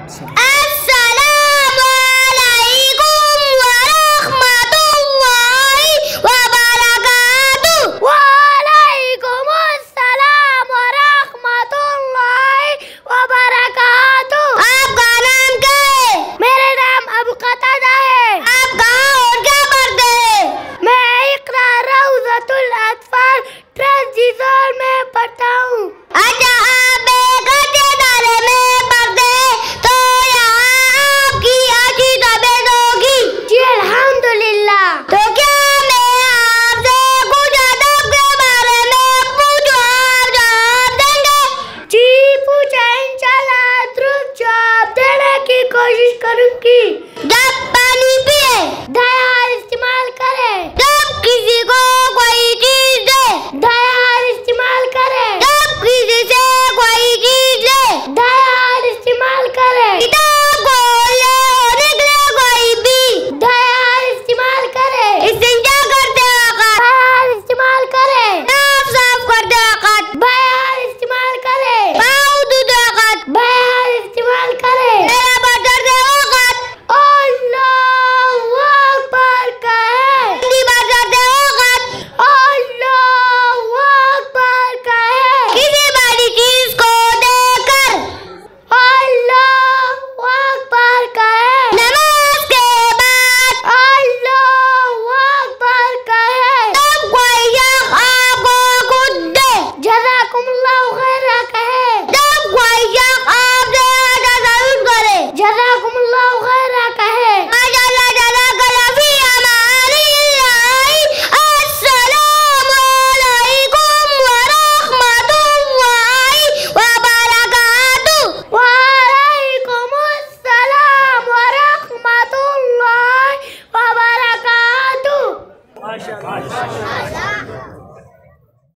अस्सलामु अलैकुम वरहमतुल्लाहि वबरकातुहू। वालेकुमुस्सलाम वरहमतुल्लाहि वबरकातुहू। आपका नाम क्या है? मेरा नाम अबू कतादा है। आप कहाँ और क्या पढ़ते हैं? मैं इक़रा रौज़तुल अत्फ़ाल ट्रस्ट जिज़ोल में पढ़ता हूँ। अच्छा, आप एक अच्छे इदारे में पढ़ते हैं तो यहाँ आपकी अच्छी तबीयत होगी। जी अल्हम्दुलिल्लाह। तो क्या मैं आपसे कुछ अदब के बारे में पूछूं, आप जवाब देंगे? जी पूछे, इंशाल्लाह दुरुस्त जवाब देने की कोशिश करूंगी। जब पानी पिए दयाल इस्तेमाल करें। जब किसी को कोई चीज दे दयाल इस्तेमाल करें। जब किसी से कोई चीज ले दयाल इस्तेमाल करें। किताब खोले और निकले कोई भी दयाल इस्तेमाल करें। इस्तिंजा करते वक्त दयाल इस्तेमाल करें। नाक साफ करते वक्त दयाल इस्तेमाल करें। पाँव धोते वक्त दयाल इस्तेमाल करें। मेरा बदलते वक्त अल्लाहु अकबर कहें। हिंदी बदलते वक्त अल्लाहु अकबर कहें। किसी बड़ी चीज को देखकर अल्लाहु अकबर कहें। नमाज के बाद अल्लाहु अकबर कहें। तब कोई शख्स आपको कुछ दे जज़ाकुमुल्लाहु खैरा कहें। जब कोई शख्स आपसे तसल्लुत करे जज़ाकुमुल्लाहु खैरा कहें। माशाअल्लाह, जज़ाकल्लाह फी अमानिल्लाह। अस्सलामु अलैकुम वरहमतुल्लाहि वबरकातुहू। वालेकुमुस्सलाम वरहमतुल्लाहि वबरकातुहू।